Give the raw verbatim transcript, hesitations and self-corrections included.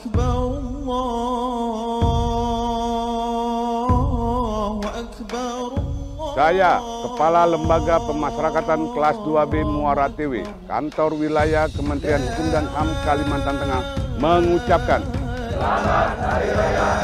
أكبر الله أكبر. Saya, Kepala Lembaga Pemasyarakatan Kelas dua B Muara T W, Kantor Wilayah Kementerian Hukum dan H A M Kalimantan Tengah, mengucapkan Selamat Hari Raya